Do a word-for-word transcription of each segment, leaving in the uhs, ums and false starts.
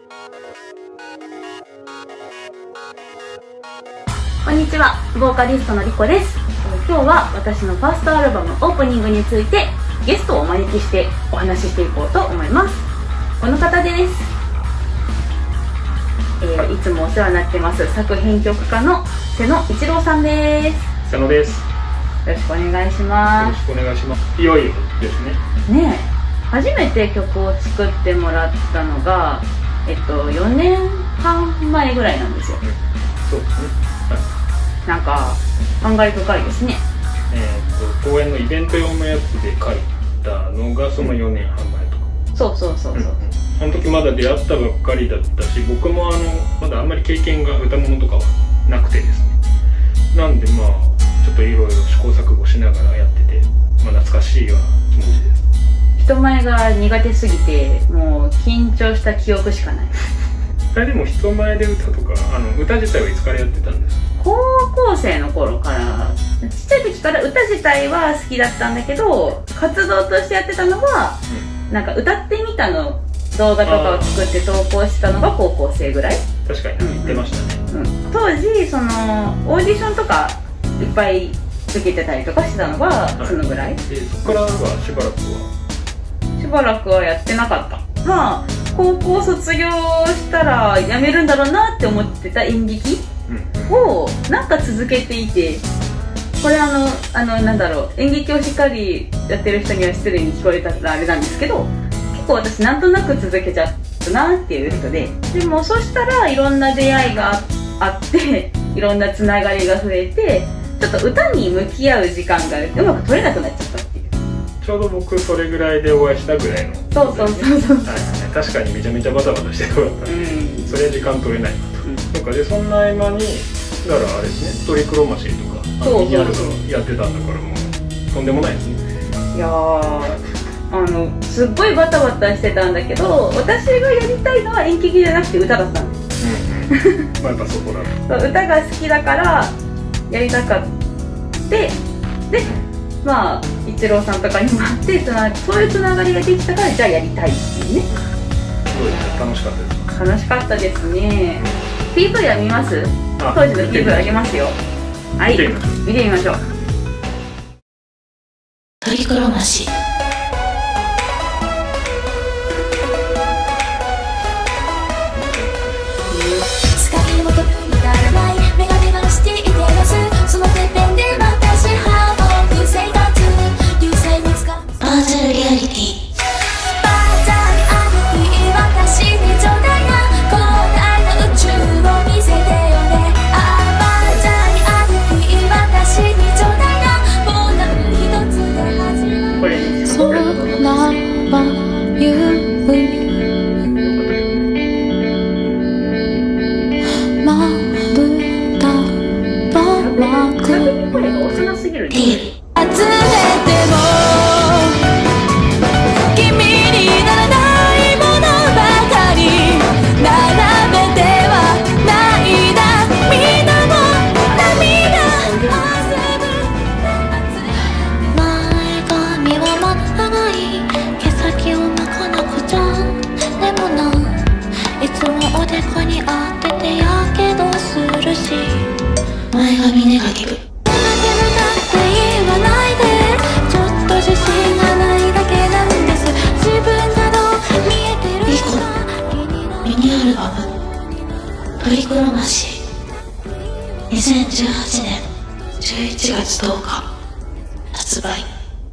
こんにちは、ボーカリストのリコです。今日は私のファーストアルバムオープニングについてゲストをお招きしてお話ししていこうと思います。この方です。えー、いつもお世話になってます作編曲家の瀬野一郎さんです。 瀬野です。 よろしくお願いします。 よろしくお願いします。いよいよですね。 ねえ、初めて曲を作ってもらったのが、えっと、よねんはんまえぐらいなんですよ。 うん、そうですね。はい、 なんか感慨深いですね。 えー、っと公演のイベント用のやつで書いたのがそのよねんはんまえとか。 そうそうそうそう。うんうん、 あの時まだ出会ったばっかりだったし、僕もあのまだあんまり経験が歌物とかはなくてですね。なんでまあちょっといろいろ試行錯誤しながらやってて、まあ、懐かしいような気持ちです。 人前が苦手すぎてもう緊張した記憶しかない。 あれでも人前で歌とか、あの歌自体はいつからやってたんですか？ 高校生の頃から、ちっちゃい時から歌自体は好きだったんだけど、活動としてやってたのは、うん、なんか歌ってみたの動画とかを作って投稿してたのが高校生ぐらい。 確かに言ってましたね。 うん、当時そのオーディションとかいっぱい受けてたりとかしてたのがそのぐらい、はい、 でそこからはしばらくはしばらくはやってなかった。まあ高校卒業したら辞めるんだろうなって思ってた演劇をなんか続けていて、これあのあのなんだろう、演劇をしっかりやってる人には失礼に聞こえたらあれなんですけど、結構私なんとなく続けちゃったなっていう人で、でもそしたらいろんな出会いがあっていろんなつながりが増えて、ちょっと歌に向き合う時間がうまく取れなくなっちゃったっていう。 ちょうど僕それぐらいでお会いしたぐらいの。 そうそうそうそう、 はい、確かにめちゃめちゃバタバタしてよかったんで、うん、それは時間取れないなと、うん、なんかでそんな合間にだからあれですね、トリクロマシーとかミニアルバムやってたんだから、もうとんでもないですね。 いやー、あのすっごいバタバタしてたんだけど、私がやりたいのは演劇じゃなくて歌だったんです。 うんうん、まあやっぱそこだと歌が好きだからやりたかってで、まあ一郎さんとかにもあってつな、そういうつながりができたから、じゃあやりたいっていうね。 そうですね、楽しかったですか？ 楽しかったですね。 ピーブイ は見ます？当時の ピーブイ あげますよ。はい、見てみましょう。 トリクロマシー。スカイの時にならないメガネがしていてます。そのてっぺんで私は僕生活流星に使うバーチャルリアリティ。バーチャルリアリティ、私にちょうだいな広大な宇宙を見せてよね。ああバーチャルリアリティ、私にちょうだいなボタン一つで始まる。そんなばゆう声が幼すぎるね。 集めても君にならないものばかり並べてはないだ。みんなも涙汗ぶ前髪はまだ長い、毛先を巻かなくちゃ。でもないつもおでこに当ててやけどするし、前髪ネガティブ。トリクロマシーにせんじゅうはちねんじゅういちがつとおか発売。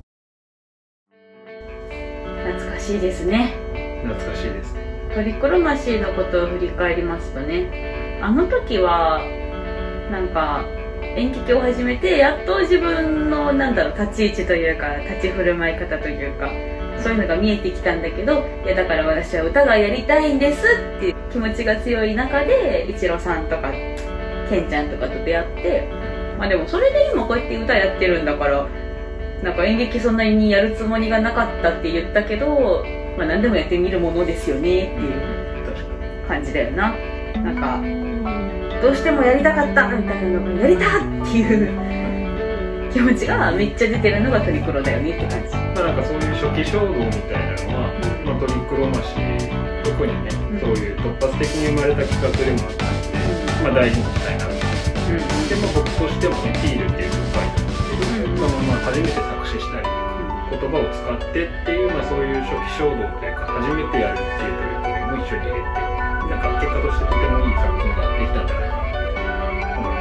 懐かしいですね。 懐かしいですね。 トリクロマシーのことを振り返りますとね、あの時はなんか演劇を始めてやっと自分のなんだろう、立ち位置というか立ち振る舞い方というか、そういうのが見えてきたんだけど、いやだから私は歌がやりたいんですっていう気持ちが強い中で一郎さんとかケンちゃんとかと出会って、まあでもそれで今こうやって歌やってるんだから、なんか演劇そんなにやるつもりがなかったって言ったけど、まあ何でもやってみるものですよねっていう感じだよな。なんかどうしてもやりたかったみたいなのがやりたっていう気持ちがめっちゃ出てるのがトリクロだよねって感じ。 まあなんかそういう初期衝動みたいなのは、まあ、トリクロマシー特にねそういう突発的に生まれた企画でもあったので、まあ、大事にしたいなと。でも僕としてもね、ティールっていう曲書いたんですけど、そのまま初めて作詞したりとか言葉を使ってっていう、まあ、そういう初期衝動というか初めてやるっていう取り組みも一緒に入れて、なんか結果としてとてもいい作品ができたんじゃないかなと思い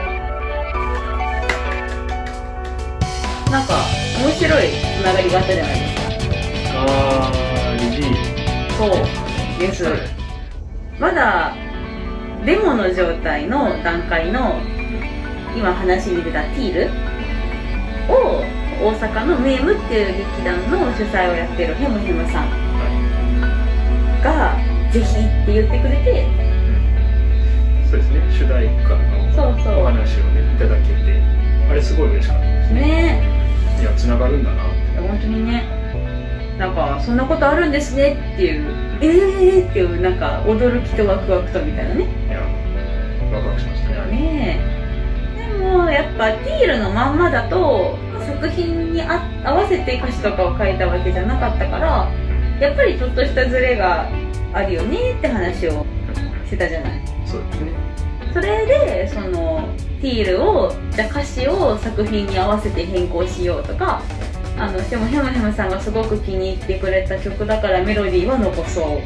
ます。 なんか面白いつながりがあったじゃないですか。 あー、リリーそうです、 はい、 まだデモの状態の段階の今話に出たティールを大阪のメームっていう劇団の主催をやってるヘムヘムさんがぜひって言ってくれて、 うん、そうですね、主題歌のお話をねいただけて、あれすごい嬉しかったですね。 ね、 いや、つながるんだなって。 本当にね、なんかそんなことあるんですねっていうえーっていうなんか驚きとワクワクとみたいなね。 いや、ワクワクしましたね、あれ。 ねえ、でもやっぱティールのまんまだと作品にあ合わせて歌詞とかを書いたわけじゃなかったから、やっぱりちょっとしたズレがあるよねって話をしてたじゃない。 そうですね。 それでそのティールをじゃあ歌詞を作品に合わせて変更しようとか、あのでもヘムヘムさんがすごく気に入ってくれた曲だからメロディーは残そう、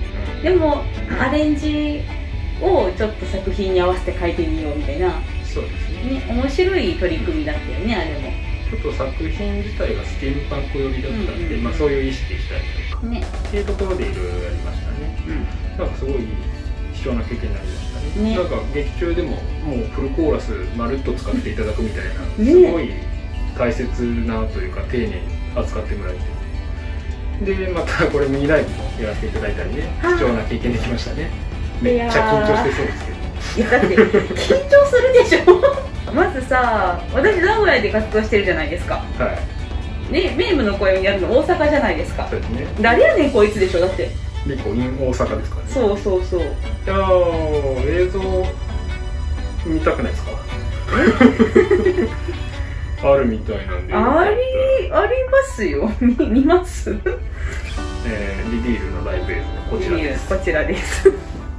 でもアレンジをちょっと作品に合わせて書いてみようみたいな。 そうですね。 ね、面白い取り組みだったよね、あれも。 ちょっと作品自体がスティームパンク寄りだったんで、うんうん、まあ、そういう意識したりとか、ね、っていうところでいろいろやりましたね。うん、なんかすごい貴重な経験になりましたね。ね、なんか劇中でももうフルコーラスまるっと使っていただくみたいな、ね、すごい大切なというか丁寧に扱ってもらえて、でまたこれミニライブもやらせていただいたりね、貴重な経験できましたね。めっちゃ緊張してそうですけど。 いやだって緊張するでしょまずさ、私名古屋で活動してるじゃないですか。 はい。 ね、メームの声をやるの大阪じゃないですか。 そうですね。 誰やねんこいつでしょ、だって。 リコ in 大阪ですからね。 そうそうそう。いやー、映像見たくないですかあるみたいなんで。 あり、ありますよ。見、見ますえー、リディールのライブ映像、こちらです。 こちらです。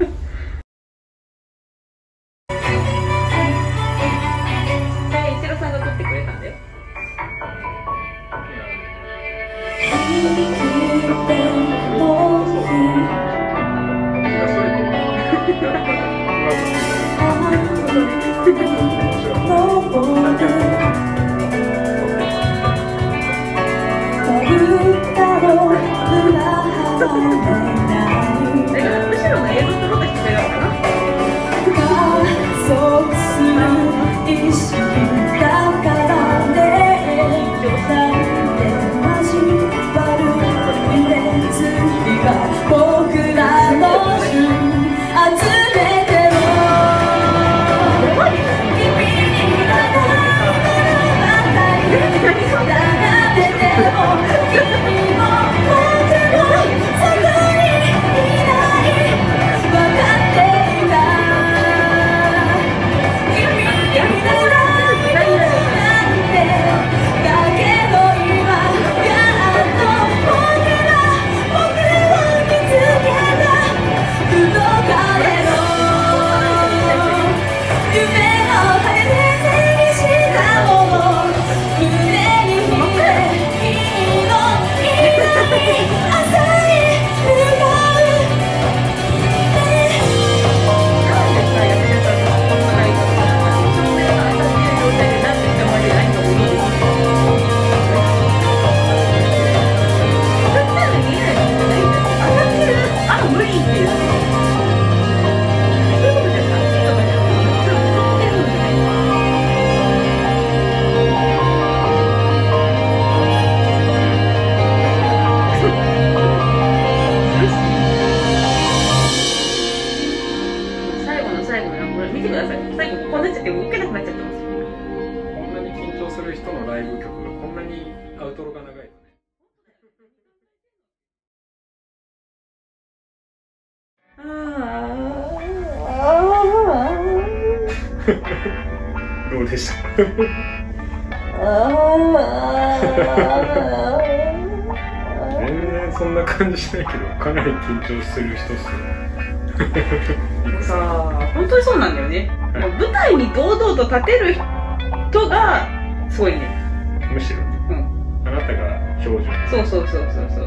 どうでした全然そんな感じしないけど、かなり緊張する人っすね。 もうさ本当にそうなんだよね、 はい、 もう舞台に堂々と立てる人がすごいね。 むしろ、うん、あなたが標準。 そうそうそうそうそう。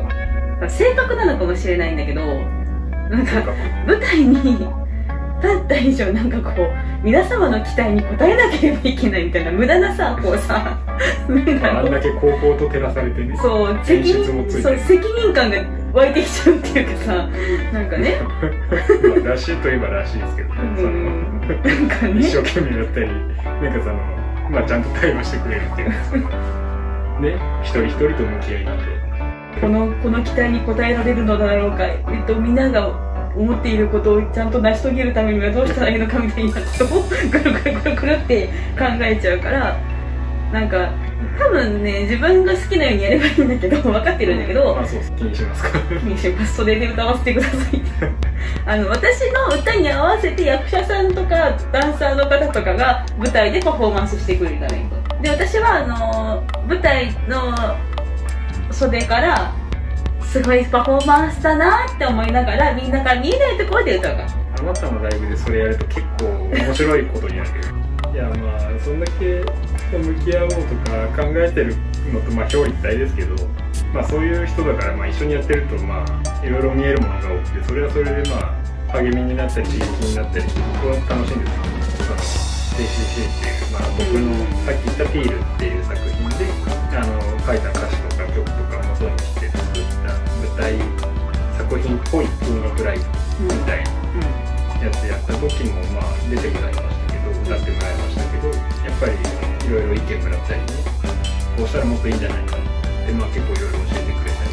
正確なのかもしれないんだけど、なんか舞台に立った以上なんかこう皆様の期待に応えなければいけないみたいな無駄なさこうさあんだけ高校と照らされてね。 そう責任そう責任感が湧いてきちゃうっていうかさ、なんかねまあらしいといえばらしいですけどね、そのなんかね一生懸命やったりなんかそのまあちゃんと対話してくれるっていうかね、一人一人と向き合いになってこのこの期待に応えられるのだろうか、えっとみんなが思っていることをちゃんと成し遂げるためにはどうしたらいいのかみたいなことをぐるぐるぐるぐるって考えちゃうから、なんか多分ね自分が好きなようにやればいいんだけど分かってるんだけど、 あそう気にしますか気にします。それで歌わせてくださいあの私の歌に合わせて役者さんとかダンサーの方とかが舞台でパフォーマンスしてくれたらいいと。で私はあの舞台の袖からすごいパフォーマンスだなって思いながらみんなが見えないところで歌うから。 あなたのライブでそれやると結構面白いことになるけどいやまあそんだけ向き合おうとか考えてるのとまあ表裏一体ですけど、まあそういう人だからまあ一緒にやってるとまあいろいろ見えるものが多くて、それはそれでまあ励みになったり刺激になったりして僕は楽しいんですよ。その ティーシーシー っていう、まあ、僕のさっき言った「ピール」っていう作品であの書いた歌詞とか曲とかを元にして作った舞台作品っぽい音楽ライブみたいなやつやった時もまあ出てもらいましたけど歌ってもらいましたけど、やっぱりいろいろ意見もらったりね、こうしたらもっといいんじゃないかってまあ結構いろいろ教えてくれたり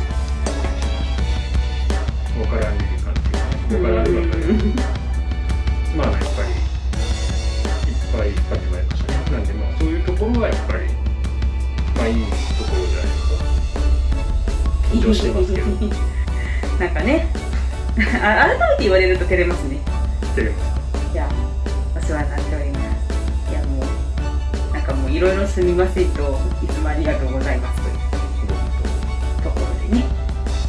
しました。ボカランリリカっていうボカランリリカでまあやっぱりいっぱい使ってもらいましたね。なんでまあそういうところがやっぱりまあいいところじゃないですか。緊張してますけどなんかね改めて言われると照れますね。 照れます。 いやお世話になっております。いやもうなんかもういろいろすみませんといつもありがとうございますというところでね。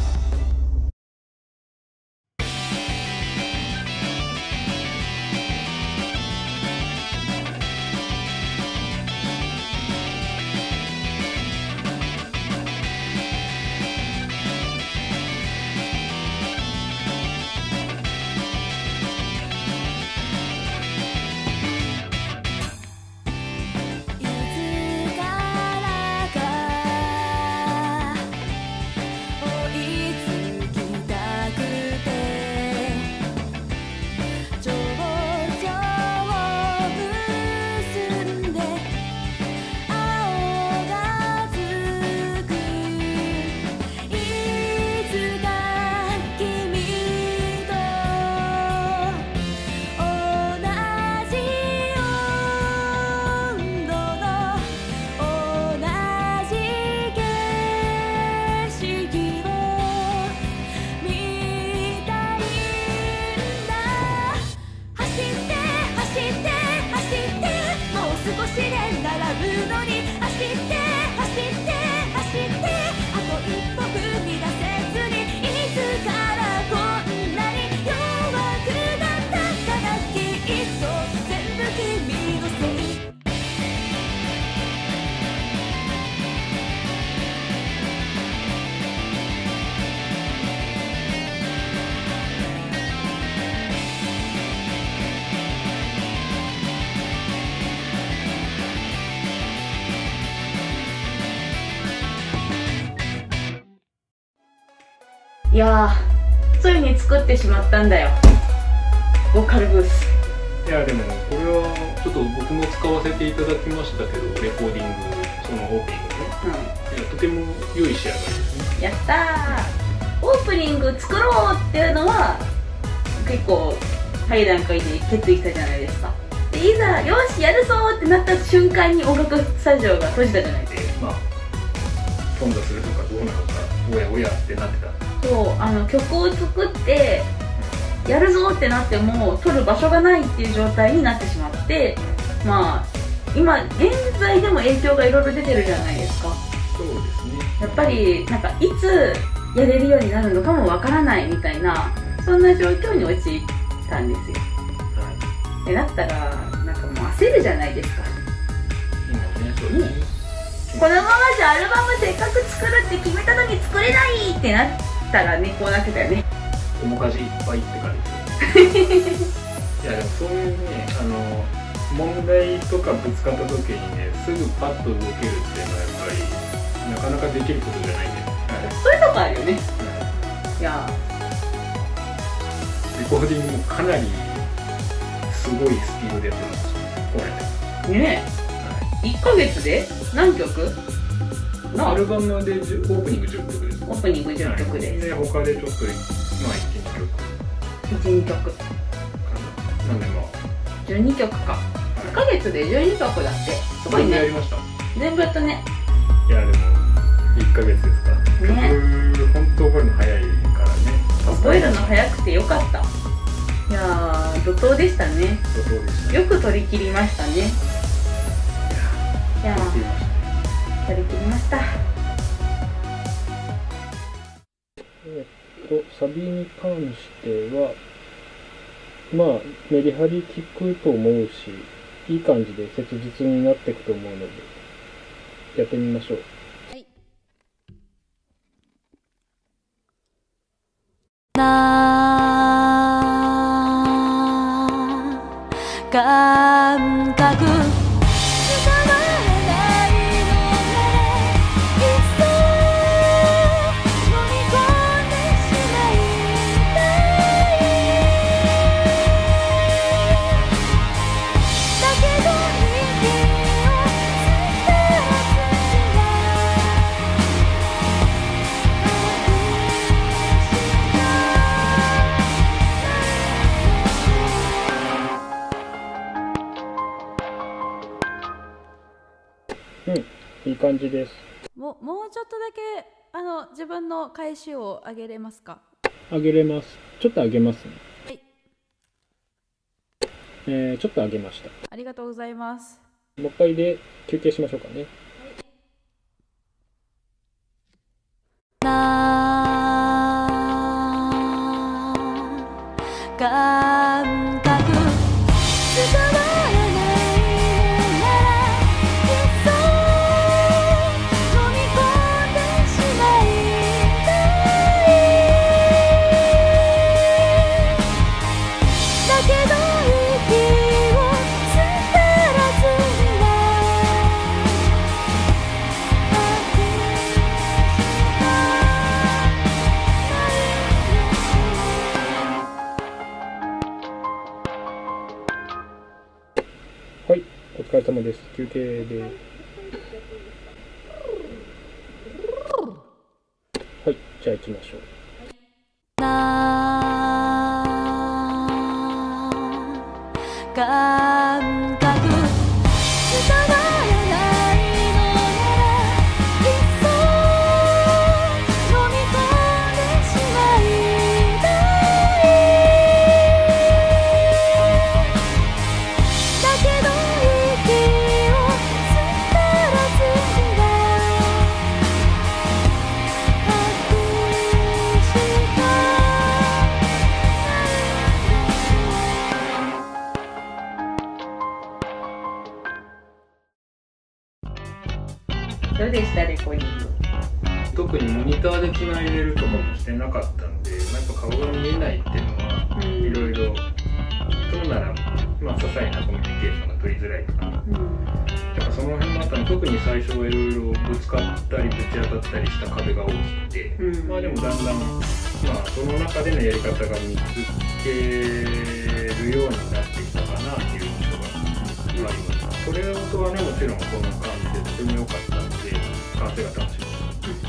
いやーついに作ってしまったんだよボーカルブース。 いやでもこれはちょっと僕も使わせていただきましたけど、レコーディングそのオープニングね、うん、いやとても良い仕上がりですね。 やったー。オープニング作ろうっていうのは結構早い段階で決意したじゃないですか。でいざよしやるぞってなった瞬間に音楽スタジオが閉じたじゃないですか。 まあ頓挫するとかどうなのかおやおやってなってた。 そうあの曲を作ってやるぞってなっても撮る場所がないっていう状態になってしまって、まあ今現在でも影響がいろいろ出てるじゃないですか。 そうですね。 やっぱりなんかいつやれるようになるのかもわからないみたいな、そんな状況に陥ったたんですよ。 はいでなったらなんかもう焦るじゃないですか。 今ね、そうですね。 このままじゃアルバムせっかく作るって決めたのに作れないってなったらね、こうなってたよね。 面かじいっぱいって感じですよね。いやでもそういうね、あの問題とかぶつかった時にね、すぐパッと動けるっていうのはやっぱりなかなかできることじゃないんで、はい、 そういうとこあるよね。 はいいやレコーディングもかなりすごいスピードでやってますし、これねえ、いっかげつで何曲なアルバムでじゅオープニングじゅっきょくです。 オープニングじゅっきょくです。 で他でちょっとまあいち、にきょくかいち、にきょくな。なんでまあじゅうにきょくか。いっかげつでじゅうにきょくだってすごいね。 やりました。 全部やったね。 いやでもいっかげつですか。 ね、 曲本当覚えるの早いからね。 覚えるの早くてよかった。いやー、怒涛でしたね。 怒涛でした。 よく取り切りましたね。いやー、取り切りました。 えっとサビに関してはまあメリハリ効くと思うし、いい感じで切実になっていくと思うのでやってみましょう。 な感覚うん、いい感じです。 もう、もうちょっとだけあの自分の返しを上げれますか？ 上げれます。ちょっと上げますね。 はい、 えー、ちょっと上げました。 ありがとうございます。 もう一回で休憩しましょうかね。 な感覚伝わらないのならいっそ飲み込んでしまいたいだけど息を吸ったらずには果てしかはい、お疲れ様です。休憩で。はい、じゃあ行きましょう。 な感覚伝わらないのならいっそ飲み込んでしまいたいだけど息を吸ったらずには果てしかどうでしたレコーディング？ 特にモニターでつないでるとかもしてなかったんで、まあ、やっぱ顔が見えないっていうのはうんいろいろそうならまあ些細なコミュニケーションが取りづらいとか、 うんだからその辺もあったの。特に最初はいろいろぶつかったりぶち当たったりした壁が大きくて、 うんまあでもだんだんまあその中でのやり方が見つけるようになってきたかなっていう印象があります。それとはね、もちろんこんな感じでとても良かったので完成が楽しみです。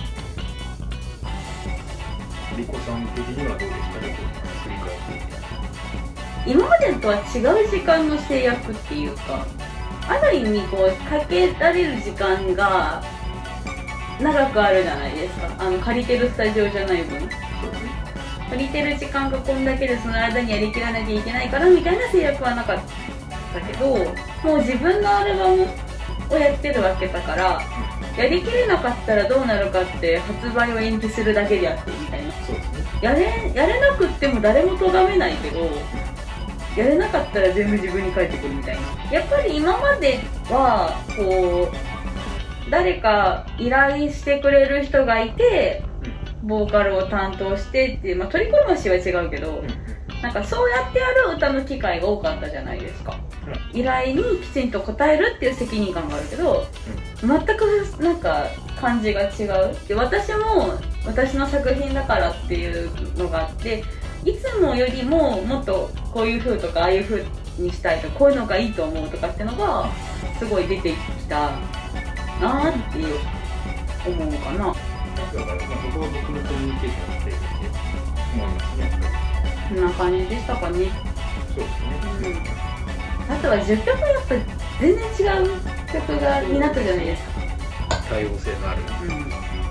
リコさん的にはどうでしたか？振り返って今までとは違う時間の制約っていうか、ある意味こうかけられる時間が長くあるじゃないですか。あの借りてるスタジオじゃない分、借りてる時間がこんだけでその間にやりきらなきゃいけないからみたいな制約はなかったけど、もう自分のアルバムをやってるわけだから、やりきれなかったらどうなるかって発売を延期するだけであってみたいな。 そうですね。 やれやれなくっても誰も咎めないけど、 やれなかったら全部自分に返ってくるみたいな。やっぱり今まではこう誰か依頼してくれる人がいてボーカルを担当してっていう、まあ、取り込ましは違うけど、なんかそうやってやる歌の機会が多かったじゃないですか。依頼にきちんと応えるっていう責任感があるけど、全くなんか感じが違う。で、私も私の作品だからっていうのがあって、いつもよりももっとこういう風とかああいう風にしたいとかこういうのがいいと思うとかっていうのがすごい出てきたなーっていう思うかな。 だから、まあ、僕は僕のコミュニケーションをしているって思いますね。 こんな感じでしたかね。 そうですね。 うん、あとはじゅっきょくやっぱ全然違う曲がになったじゃないですか。 多様性のある。 うん、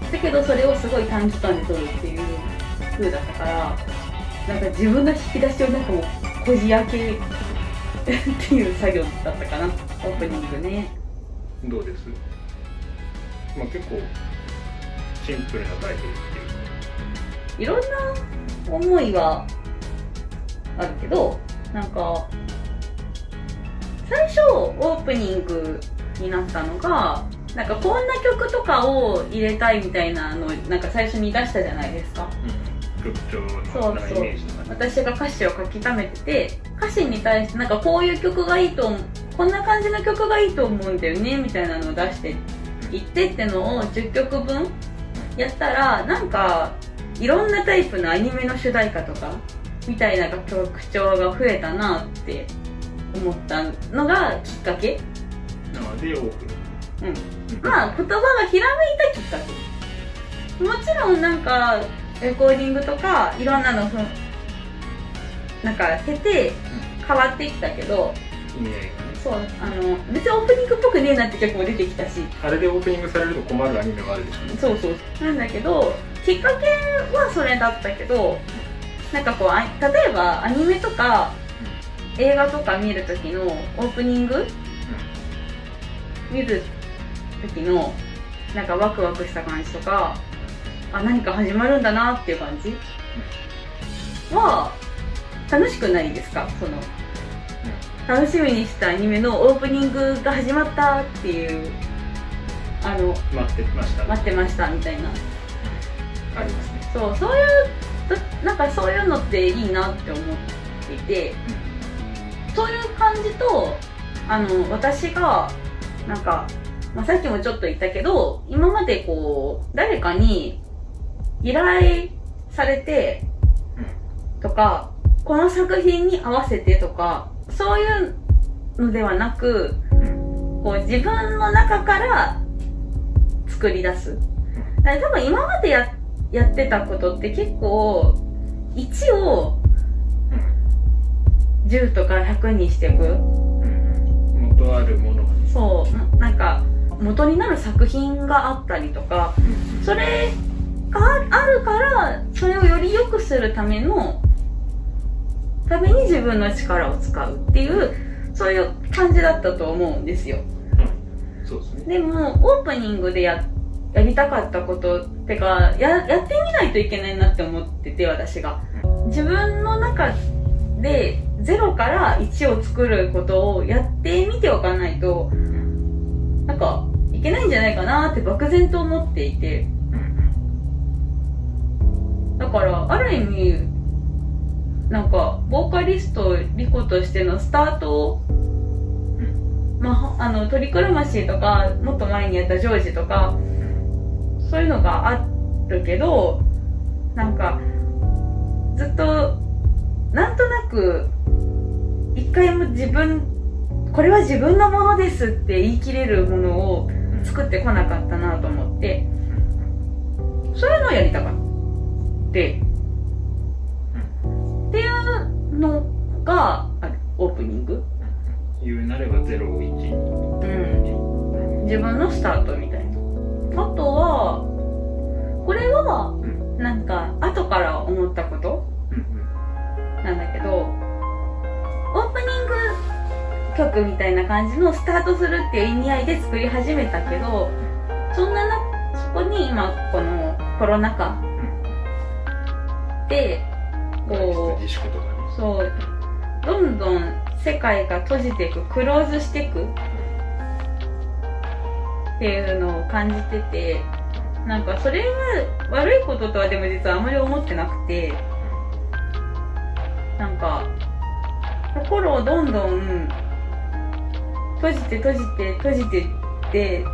だけどそれをすごい短期間で撮るっていう風だったから、なんか自分の引き出しをなんかもうこじ開けっていう作業だったかな、オープニングね。 どうです？まあ結構シンプルなタイトルっていう。 いろんな思いはあるけど、なんか最初オープニングになったのが、なんかこんな曲とかを入れたいみたいなのをなんか最初に出したじゃないですか。 うん、曲調のなんかイメージとかね。 私が歌詞を書き溜めてて、歌詞に対してなんかこういう曲がいいと思う、こんな感じの曲がいいと思うんだよねみたいなのを出していってってのをじゅっきょくぶんやったら、なんかいろんなタイプのアニメの主題歌とかみたいな曲調が増えたなって思ったのがきっかけ。 なのでオープン。 うん。まあ言葉がひらめいたきっかけ。もちろんなんかレコーディングとかいろんなのふんなんか経て変わってきたけど、 意味合いがね。 そう、あの別にオープニングっぽくねえなって曲も出てきたし、 あれでオープニングされると困るアニメがあるでしょうね。 そうそうなんだけど、きっかけはそれだったけど、なんかこうあ例えばアニメとか映画とか見るときのオープニング、見る時のなんかワクワクした感じとか、あ、何か始まるんだなっていう感じは楽しくないですか？その楽しみにしたアニメのオープニングが始まったっていう、あの待ってました待ってましたみたいな、 ありますね。 そうそういうなんかそういうのっていいなって思っていて、そういう感じと、あの私がなんか、まあ、さっきもちょっと言ったけど、今までこう誰かに依頼されてとか、この作品に合わせてとか、そういうのではなく、こう自分の中から作り出す。だから多分今まで や, やってたことって結構いちをじゅうとかひゃくにしていく。 元あるものがね。 そう、なんか元になる作品があったりとか、それがあるからそれをより良くするためのために自分の力を使うっていう、そういう感じだったと思うんですよ。 うん、そうですね。 でもオープニングで や, やりたかったことってか や, やってみないといけないなって思ってて、私が自分の中でゼロからいちを作ることをやってみておかないとなんかいけないんじゃないかなって漠然と思っていて、だからある意味なんかボーカリストリコとしてのスタートを、まあ、あのトリクルマシーとかもっと前にやったジョージとかそういうのがあるけど、なんかずっとなんとなく一回も自分これは自分のものですって言い切れるものを作ってこなかったなと思って、そういうのをやりたかったってっていうのがある、オープニング。 言うなればゼロをいちに、 うん、自分のスタートみたいな。あとはこれはなんか後から思ったことなんだけど、オープニング曲みたいな感じのスタートするっていう意味合いで作り始めたけど、そんななそこに今このコロナ禍でこう、 自粛とかね、 そうどんどん世界が閉じていく、クローズしていくっていうのを感じてて、なんかそれが悪いこととはでも実はあまり思ってなくて、なんか心をどんどん閉じて閉じて閉じてって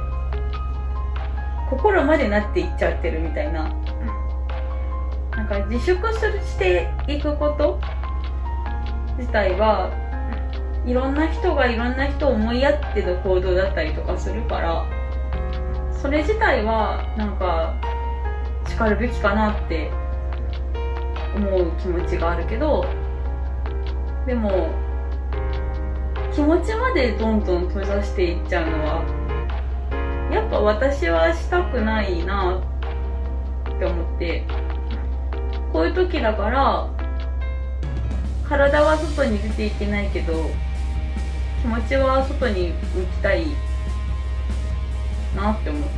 心までなっていっちゃってるみたいな、なんか自粛するしていくこと自体はいろんな人がいろんな人を思いやっての行動だったりとかするから、それ自体はなんか叱るべきかなって思う気持ちがあるけど、でも気持ちまでどんどん閉ざしていっちゃうのはやっぱ私はしたくないなって思って、こういう時だから体は外に出ていけないけど気持ちは外に向きたいなって思って、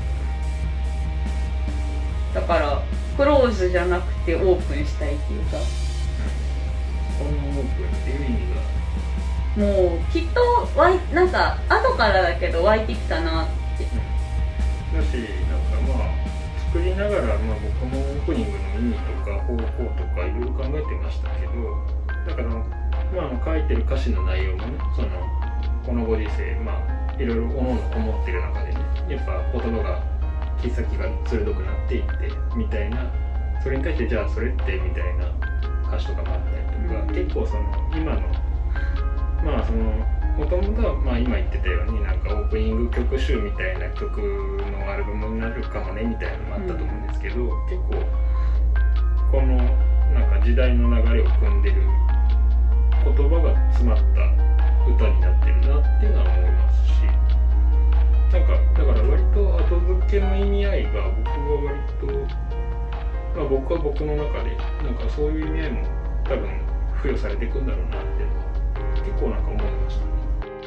だからクローズじゃなくてオープンしたいっていうか、 このオープンっていう意味がもうきっと湧いなんか後からだけど湧いてきたなって、 うん、だしなんかまあ作りながら、まあ、僕もオープニングの意味とか方法とかいろいろ考えてましたけど、だから、まあ、あの書いてる歌詞の内容もね、そのこのご時世、まあいろいろおのおの思ってる中でね、やっぱ言葉が切っ先が鋭くなっていってみたいな、それに対してじゃあそれってみたいな歌詞とかもあったりとか、うん、結構その今のまあそのもともとはまあ今言ってたようになんかオープニング曲集みたいな曲のアルバムになるかもねみたいなのもあったと思うんですけど、うん、結構このなんか時代の流れを組んでる言葉が詰まった歌になってるなっていうのは思いますし、なんかだから割と後付けの意味合いが僕は割と、まあ、僕は僕の中でなんかそういう意味合いも多分付与されていくんだろうなっていうのは結構なんか思いましたね。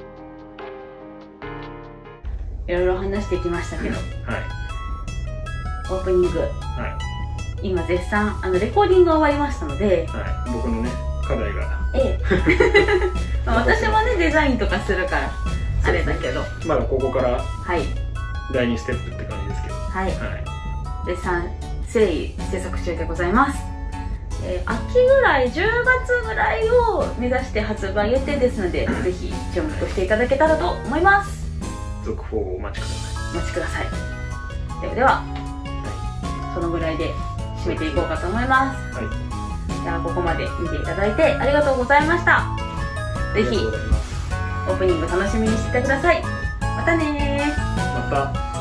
いろいろ話してきましたけど、 はい、 オープニング、 はい、 今絶賛あのレコーディングが終わりましたので、 はい、僕のね課題が、 ええまあ私もねデザインとかするからあれだけど、 まだここからはいだいにステップって感じですけど、 はい、 はい、 絶賛誠意制作中でございます。えー、秋ぐらいじゅうがつぐらいを目指して発売予定ですので、ぜひ注目していただけたらと思います。 続報をお待ちください。お待ちください。ではでは、はい、そのぐらいで締めていこうかと思います。 はい、 じゃあここまで見ていただいてありがとうございました。ぜひオープニング楽しみにしててください。またねー。 また。